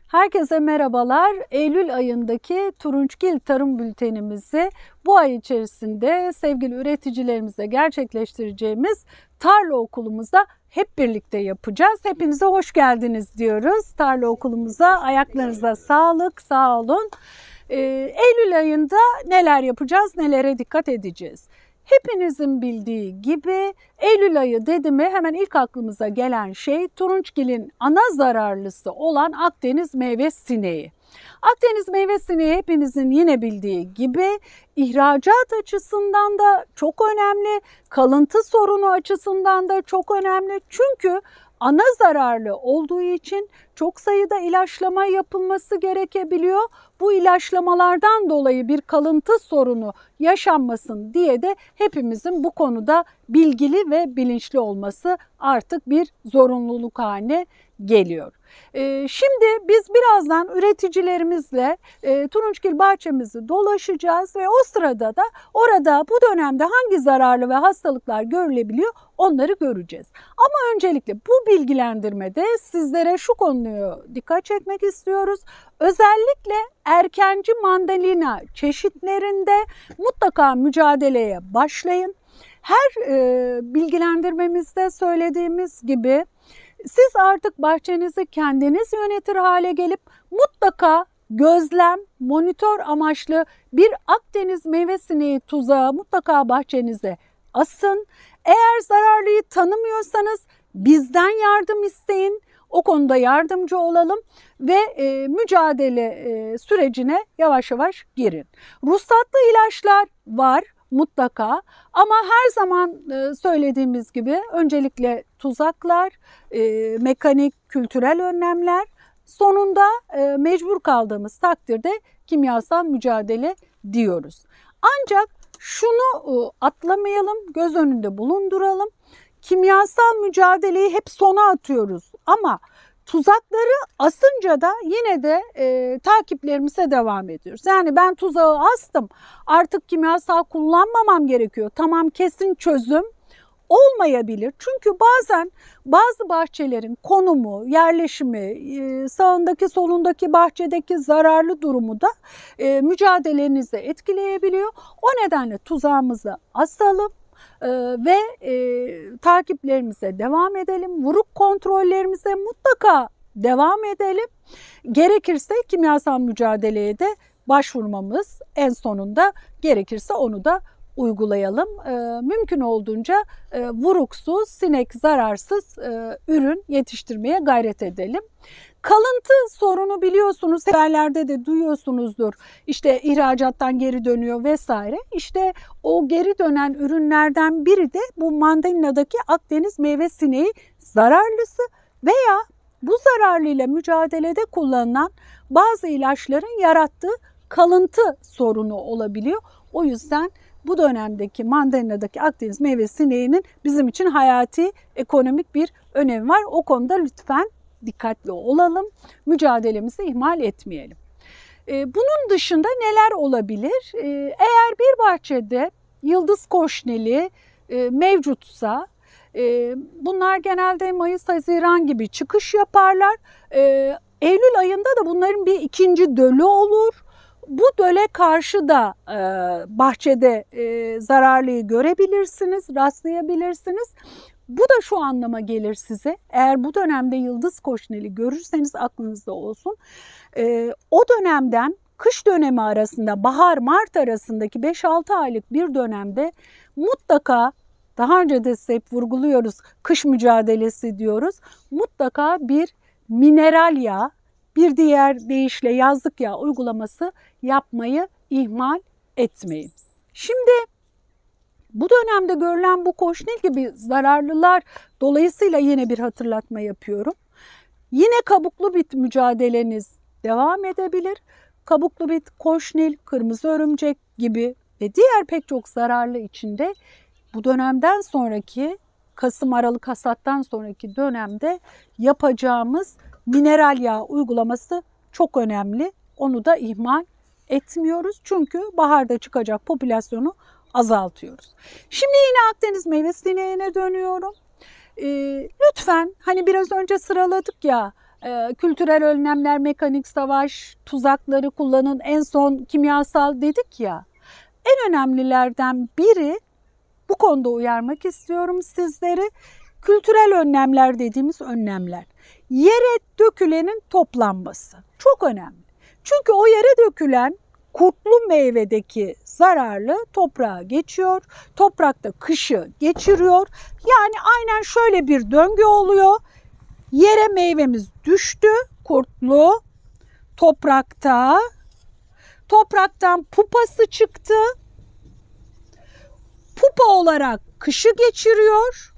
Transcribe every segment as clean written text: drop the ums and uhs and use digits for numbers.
Herkese merhabalar. Eylül ayındaki Turunçgil Tarım Bültenimizi bu ay içerisinde sevgili üreticilerimizle gerçekleştireceğimiz tarla okulumuzda hep birlikte yapacağız. Hepinize hoş geldiniz diyoruz tarla okulumuza. Ayaklarınıza sağlık, sağ olun. Eylül ayında neler yapacağız, nelere dikkat edeceğiz? Hepinizin bildiği gibi Eylül ayı dedi mi hemen ilk aklımıza gelen şey turunçgilin ana zararlısı olan Akdeniz meyve sineği. Akdeniz meyve sineği hepinizin yine bildiği gibi ihracat açısından da çok önemli, kalıntı sorunu açısından da çok önemli. Çünkü ana zararlı olduğu için çok sayıda ilaçlama yapılması gerekebiliyor. Bu ilaçlamalardan dolayı bir kalıntı sorunu yaşanmasın diye de hepimizin bu konuda bilgili ve bilinçli olması artık bir zorunluluk haline geliyor. Şimdi biz birazdan üreticilerimizle turunçgil bahçemizi dolaşacağız ve o sırada da orada bu dönemde hangi zararlı ve hastalıklar görülebiliyor onları göreceğiz. Ama öncelikle bu bilgilendirmede sizlere şu konuyu dikkat çekmek istiyoruz. Özellikle erkenci mandalina çeşitlerinde mutlaka mücadeleye başlayın. Her bilgilendirmemizde söylediğimiz gibi siz artık bahçenizi kendiniz yönetir hale gelip mutlaka gözlem, monitör amaçlı bir Akdeniz meyve sineği tuzağı mutlaka bahçenize asın. Eğer zararlıyı tanımıyorsanız bizden yardım isteyin. O konuda yardımcı olalım ve mücadele sürecine yavaş yavaş girin. Ruhsatlı ilaçlar var mutlaka ama her zaman söylediğimiz gibi öncelikle tuzaklar, mekanik, kültürel önlemler, sonunda mecbur kaldığımız takdirde kimyasal mücadele diyoruz. Ancak şunu atlamayalım, göz önünde bulunduralım. Kimyasal mücadeleyi hep sona atıyoruz ama tuzakları asınca da yine de takiplerimize devam ediyoruz. Yani ben tuzağı astım, artık kimyasal kullanmamam gerekiyor. Tamam, kesin çözüm olmayabilir. Çünkü bazen bazı bahçelerin konumu, yerleşimi, sağındaki solundaki bahçedeki zararlı durumu da mücadelenizi etkileyebiliyor. O nedenle tuzağımızı asalım ve takiplerimize devam edelim. Vuruk kontrollerimize mutlaka devam edelim. Gerekirse kimyasal mücadeleye de başvurmamız en sonunda gerekirse onu da uygulayalım. Mümkün olduğunca vuruksuz, sinek zararsız ürün yetiştirmeye gayret edelim. Kalıntı sorunu biliyorsunuz, haberlerde de duyuyorsunuzdur. İşte ihracattan geri dönüyor vesaire. İşte o geri dönen ürünlerden biri de bu mandalinadaki Akdeniz meyve sineği zararlısı veya bu zararlıyla mücadelede kullanılan bazı ilaçların yarattığı kalıntı sorunu olabiliyor. O yüzden bu dönemdeki mandalinadaki Akdeniz meyve sineğinin bizim için hayati ekonomik bir önemi var. O konuda lütfen dikkatli olalım, mücadelemizi ihmal etmeyelim. Bunun dışında neler olabilir? Eğer bir bahçede yıldız koşneli mevcutsa, bunlar genelde Mayıs-Haziran gibi çıkış yaparlar. Eylül ayında da bunların bir ikinci dölü olur. Bu döle karşı da bahçede zararlıyı görebilirsiniz, rastlayabilirsiniz. Bu da şu anlama gelir size. Eğer bu dönemde yıldız koşneli görürseniz aklınızda olsun. O dönemden kış dönemi arasında, bahar-mart arasındaki 5-6 aylık bir dönemde mutlaka, daha önce de size hep vurguluyoruz, kış mücadelesi diyoruz. Mutlaka bir mineral yağ, bir diğer deyişle yazlık yağ uygulaması yapmayı ihmal etmeyin. Şimdi bu dönemde görülen bu koşnil gibi zararlılar dolayısıyla yine bir hatırlatma yapıyorum. Yine kabuklu bit mücadeleniz devam edebilir. Kabuklu bit, koşnil, kırmızı örümcek gibi ve diğer pek çok zararlı içinde bu dönemden sonraki Kasım, Aralık hasattan sonraki dönemde yapacağımız mineral yağ uygulaması çok önemli. Onu da ihmal etmiyoruz çünkü baharda çıkacak popülasyonu azaltıyoruz. Şimdi yine Akdeniz meyve sineğine dönüyorum. Lütfen hani biraz önce sıraladık ya, Kültürel önlemler, mekanik savaş, tuzakları kullanın, en son kimyasal dedik ya. En önemlilerden biri, bu konuda uyarmak istiyorum sizleri, kültürel önlemler dediğimiz önlemler. Yere dökülenin toplanması çok önemli. Çünkü o yere dökülen kurtlu meyvedeki zararlı toprağa geçiyor. Toprakta kışı geçiriyor. Yani aynen şöyle bir döngü oluyor. Yere meyvemiz düştü, kurtlu, topraktan pupası çıktı. Pupa olarak kışı geçiriyor.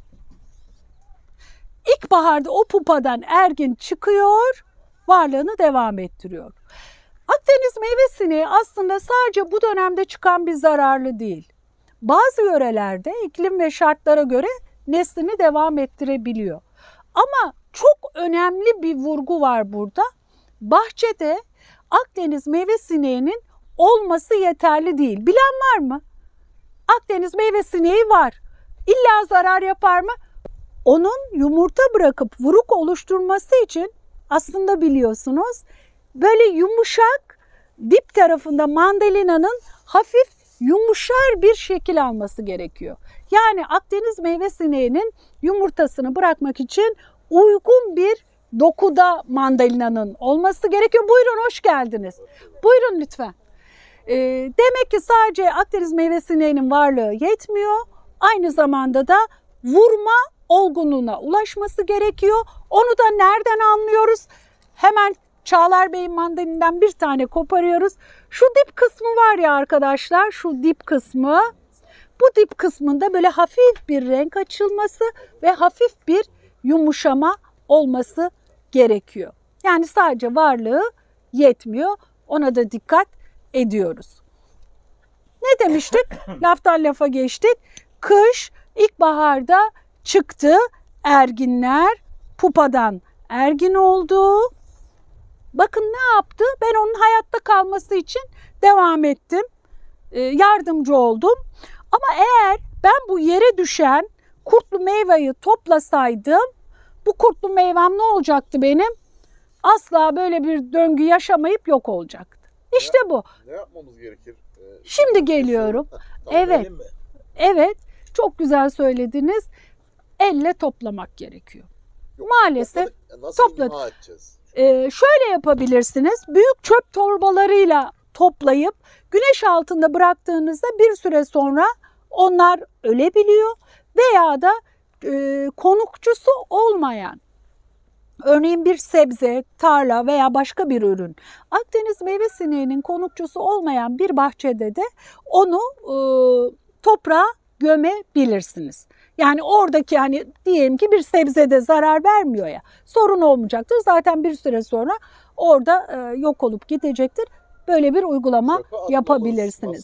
İlkbaharda o pupadan ergin çıkıyor, varlığını devam ettiriyor. Akdeniz meyve sineği aslında sadece bu dönemde çıkan bir zararlı değil. Bazı yörelerde iklim ve şartlara göre neslini devam ettirebiliyor. Ama çok önemli bir vurgu var burada. Bahçede Akdeniz meyve sineğinin olması yeterli değil. Bilen var mı? Akdeniz meyve sineği var. İlla zarar yapar mı? Onun yumurta bırakıp vuruk oluşturması için aslında biliyorsunuz böyle yumuşak, dip tarafında mandalinanın hafif yumuşar bir şekil alması gerekiyor. Yani Akdeniz meyve sineğinin yumurtasını bırakmak için uygun bir dokuda mandalinanın olması gerekiyor. Buyurun, hoş geldiniz. Buyurun lütfen. Demek ki sadece Akdeniz meyve sineğinin varlığı yetmiyor. Aynı zamanda da vurma olgunluğuna ulaşması gerekiyor. Onu da nereden anlıyoruz? Hemen Çağlar Bey'in mandalinden bir tane koparıyoruz. Şu dip kısmı var ya arkadaşlar, şu dip kısmı. Bu dip kısmında böyle hafif bir renk açılması ve hafif bir yumuşama olması gerekiyor. Yani sadece varlığı yetmiyor. Ona da dikkat ediyoruz. Ne demiştik? Laftan lafa geçtik. Kış, ilkbaharda çıktı. Erginler pupadan ergin oldu. Bakın ne yaptı? Ben onun hayatta kalması için devam ettim. Yardımcı oldum. Ama eğer ben bu yere düşen kurtlu meyveyi toplasaydım, bu kurtlu meyvem ne olacaktı benim? Asla böyle bir döngü yaşamayıp yok olacaktı. İşte bu. Ne yapmamız gerekir? Şimdi geliyorum. Evet. Evet. Çok güzel söylediniz. Elle toplamak gerekiyor. Maalesef topladık. Şöyle yapabilirsiniz. Büyük çöp torbalarıyla toplayıp güneş altında bıraktığınızda bir süre sonra onlar ölebiliyor veya da konukçusu olmayan, örneğin bir sebze, tarla veya başka bir ürün, Akdeniz meyve sineğinin konukçusu olmayan bir bahçede de onu toprağa gömebilirsiniz. Yani oradaki hani diyelim ki bir sebzede zarar vermiyor ya, sorun olmayacaktır. Zaten bir süre sonra orada yok olup gidecektir. Böyle bir uygulama yapabilirsiniz.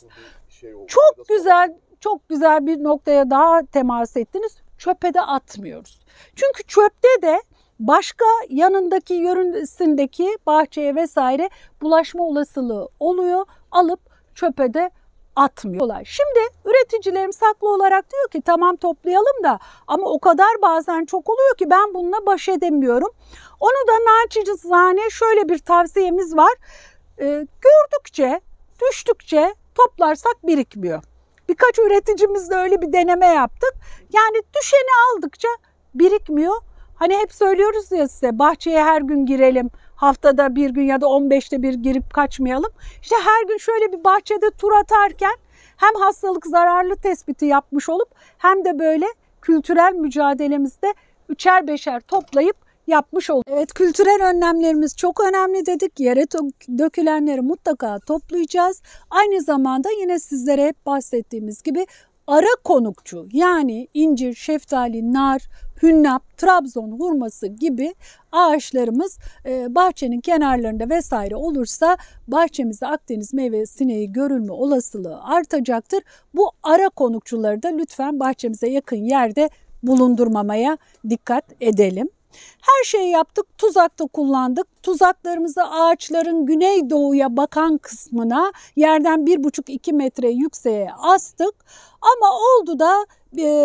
Çok güzel bir noktaya daha temas ettiniz. Çöpe de atmıyoruz. Çünkü çöpte de başka yanındaki yörüsündeki bahçeye vesaire bulaşma olasılığı oluyor. Alıp çöpe de atmıyorlar. Şimdi üreticilerimiz haklı olarak diyor ki tamam toplayalım da ama o kadar bazen çok oluyor ki ben bununla baş edemiyorum. Onu da naçizane şöyle bir tavsiyemiz var. Gördükçe, düştükçe toplarsak birikmiyor. Birkaç üreticimizle öyle bir deneme yaptık. Yani düşeni aldıkça birikmiyor. Hani hep söylüyoruz ya size, bahçeye her gün girelim. Haftada bir gün ya da 15'te bir girip kaçmayalım. İşte her gün şöyle bir bahçede tur atarken hem hastalık zararlı tespiti yapmış olup hem de böyle kültürel mücadelemizde üçer beşer toplayıp yapmış olduk. Evet, kültürel önlemlerimiz çok önemli dedik. Yere dökülenleri mutlaka toplayacağız. Aynı zamanda yine sizlere hep bahsettiğimiz gibi ara konukçu, yani incir, şeftali, nar, hünnap, Trabzon hurması gibi ağaçlarımız bahçenin kenarlarında vesaire olursa bahçemizde Akdeniz meyve sineği görülme olasılığı artacaktır. Bu ara konukçuları da lütfen bahçemize yakın yerde bulundurmamaya dikkat edelim. Her şeyi yaptık, tuzak da kullandık. Tuzaklarımızı ağaçların güneydoğuya bakan kısmına yerden 1,5-2 metre yükseğe astık. Ama oldu da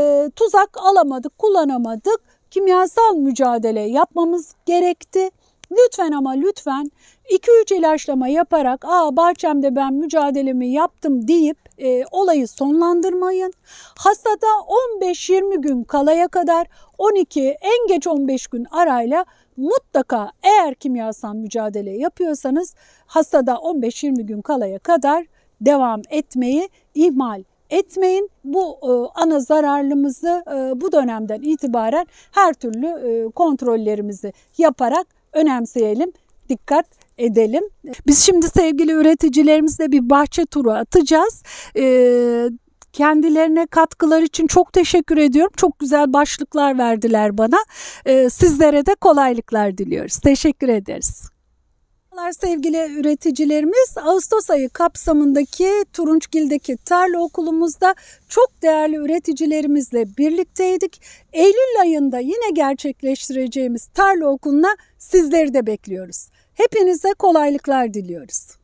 tuzak alamadık, kullanamadık. Kimyasal mücadele yapmamız gerekti Lütfen ama lütfen 2-3 ilaçlama yaparak bahçemde ben mücadelemi yaptım deyip olayı sonlandırmayın. Hasada 15-20 gün kalaya kadar 12 en geç 15 gün arayla mutlaka eğer kimyasal mücadele yapıyorsanız hasada 15-20 gün kalaya kadar devam etmeyi ihmal etmeyin. Bu ana zararlımızı bu dönemden itibaren her türlü kontrollerimizi yaparak önemseyelim, dikkat edelim. Biz şimdi sevgili üreticilerimizle bir bahçe turu atacağız. Kendilerine katkılar için çok teşekkür ediyorum. Çok güzel başlıklar verdiler bana. Sizlere de kolaylıklar diliyoruz. Teşekkür ederiz. Sevgili üreticilerimiz, Ağustos ayı kapsamındaki Turunçgil'deki tarla okulumuzda çok değerli üreticilerimizle birlikteydik. Eylül ayında yine gerçekleştireceğimiz tarla okuluna sizleri de bekliyoruz. Hepinize kolaylıklar diliyoruz.